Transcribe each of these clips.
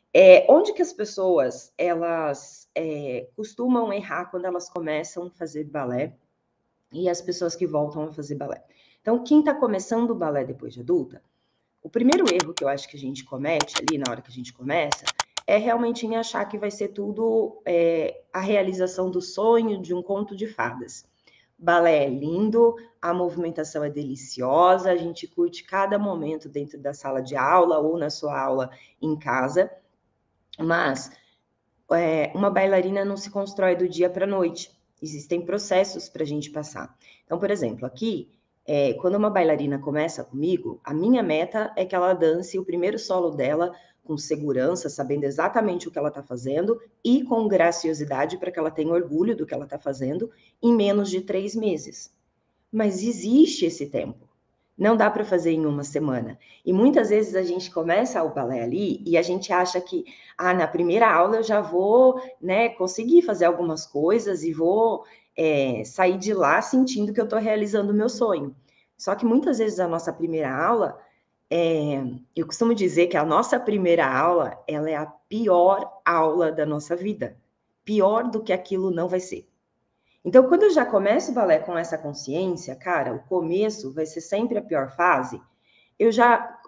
Onde que as pessoas, elas costumam errar quando elas começam a fazer balé e as pessoas que voltam a fazer balé? Então, quem está começando o balé depois de adulta, o primeiro erro que eu acho que a gente comete ali na hora que a gente começa é realmente em achar que vai ser tudo a realização do sonho de um conto de fadas. Balé é lindo, a movimentação é deliciosa, a gente curte cada momento dentro da sala de aula ou na sua aula em casa, mas uma bailarina não se constrói do dia para a noite. Existem processos para a gente passar. Então, por exemplo, aqui, quando uma bailarina começa comigo, a minha meta é que ela dance o primeiro solo dela com segurança, sabendo exatamente o que ela está fazendo e com graciosidade para que ela tenha orgulho do que ela está fazendo em menos de 3 meses. Mas existe esse tempo. Não dá para fazer em uma semana. E muitas vezes a gente começa o balé ali e a gente acha que, na primeira aula eu já vou, né, conseguir fazer algumas coisas e vou sair de lá sentindo que eu estou realizando o meu sonho. Só que muitas vezes a nossa primeira aula, eu costumo dizer que a nossa primeira aula, ela é a pior aula da nossa vida. Pior do que aquilo não vai ser. Então, quando eu já começo o balé com essa consciência, cara, o começo vai ser sempre a pior fase, eu já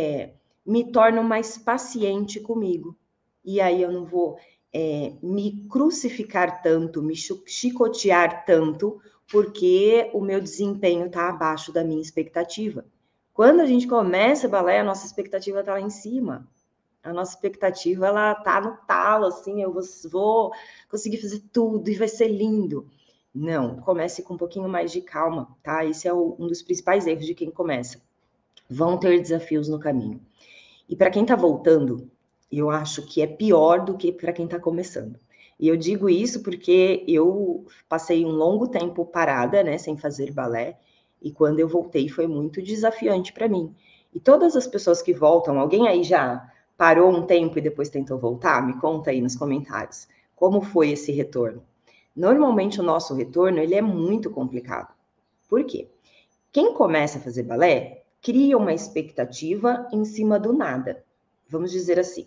me torno mais paciente comigo. E aí eu não vou me crucificar tanto, me chicotear tanto, porque o meu desempenho está abaixo da minha expectativa. Quando a gente começa o balé, a nossa expectativa está lá em cima. A nossa expectativa, ela tá no talo, assim, eu vou conseguir fazer tudo e vai ser lindo. Não, comece com um pouquinho mais de calma, tá? Esse é um dos principais erros de quem começa. Vão ter desafios no caminho. E para quem tá voltando, eu acho que é pior do que para quem tá começando. E eu digo isso porque eu passei um longo tempo parada, né, sem fazer balé, e quando eu voltei foi muito desafiante para mim. E todas as pessoas que voltam, alguém aí já parou um tempo e depois tentou voltar? Me conta aí nos comentários. Como foi esse retorno? Normalmente o nosso retorno, ele é muito complicado. Por quê? Quem começa a fazer balé cria uma expectativa em cima do nada. Vamos dizer assim.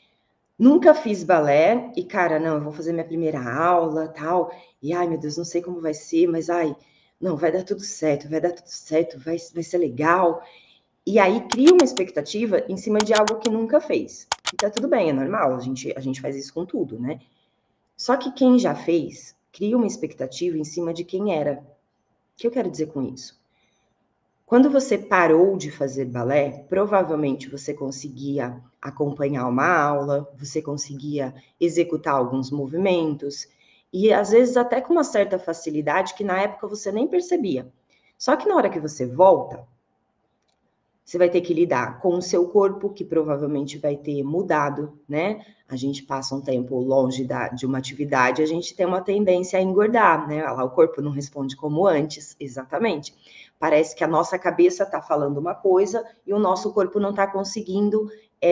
Nunca fiz balé e, cara, não, eu vou fazer minha primeira aula, tal, e, ai, meu Deus, não sei como vai ser, mas, ai, não, vai dar tudo certo, vai ser legal. E aí cria uma expectativa em cima de algo que nunca fez. E tá tudo bem, é normal, a gente faz isso com tudo, né? Só que quem já fez, cria uma expectativa em cima de quem era. O que eu quero dizer com isso? Quando você parou de fazer balé, provavelmente você conseguia acompanhar uma aula, você conseguia executar alguns movimentos, e às vezes até com uma certa facilidade que na época você nem percebia. Só que na hora que você volta, você vai ter que lidar com o seu corpo, que provavelmente vai ter mudado, né? A gente passa um tempo longe de uma atividade, a gente tem uma tendência a engordar, né? O corpo não responde como antes, exatamente. Parece que a nossa cabeça está falando uma coisa e o nosso corpo não está conseguindo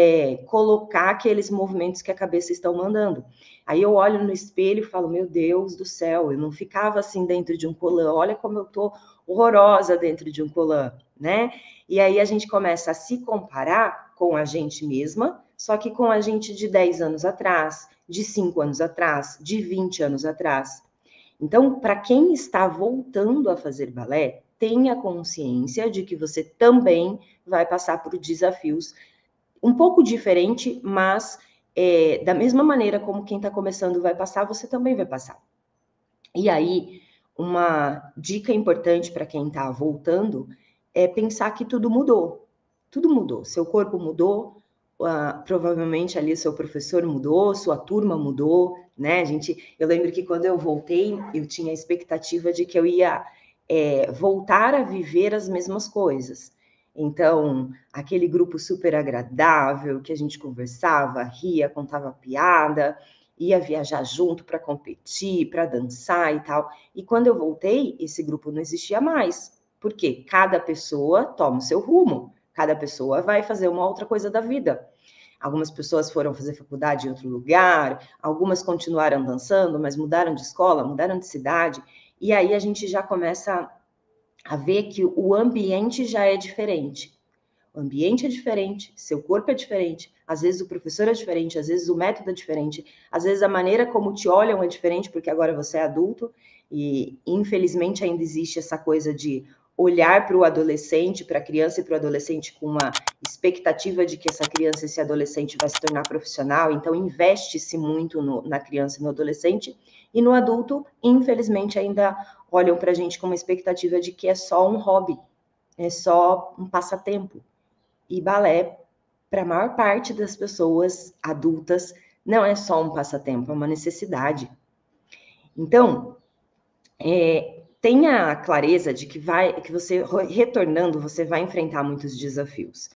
colocar aqueles movimentos que a cabeça está mandando. Aí eu olho no espelho e falo, meu Deus do céu, eu não ficava assim dentro de um colã, olha como eu tô horrorosa dentro de um colã, né? E aí a gente começa a se comparar com a gente mesma, só que com a gente de 10 anos atrás, de 5 anos atrás, de 20 anos atrás. Então, para quem está voltando a fazer balé, tenha consciência de que você também vai passar por desafios um pouco diferente, mas da mesma maneira como quem está começando vai passar, você também vai passar. E aí, uma dica importante para quem está voltando é pensar que tudo mudou. Tudo mudou. Seu corpo mudou, provavelmente ali seu professor mudou, sua turma mudou, né? Eu lembro que quando eu voltei, eu tinha a expectativa de que eu ia voltar a viver as mesmas coisas. Então, aquele grupo super agradável, que a gente conversava, ria, contava piada, ia viajar junto para competir, para dançar e tal. E quando eu voltei, esse grupo não existia mais. Por quê? Cada pessoa toma o seu rumo, cada pessoa vai fazer uma outra coisa da vida. Algumas pessoas foram fazer faculdade em outro lugar, algumas continuaram dançando, mas mudaram de escola, mudaram de cidade, e aí a gente já começa a ver que o ambiente já é diferente. O ambiente é diferente, seu corpo é diferente, às vezes o professor é diferente, às vezes o método é diferente, às vezes a maneira como te olham é diferente, porque agora você é adulto, e infelizmente ainda existe essa coisa de olhar para o adolescente, para a criança e para o adolescente com uma expectativa de que essa criança, esse adolescente vai se tornar profissional, então investe-se muito na criança e no adolescente, e no adulto, infelizmente, ainda olham para a gente com uma expectativa de que é só um hobby, é só um passatempo. E balé, para a maior parte das pessoas adultas, não é só um passatempo, é uma necessidade. Então, tenha a clareza de que você retornando, você vai enfrentar muitos desafios.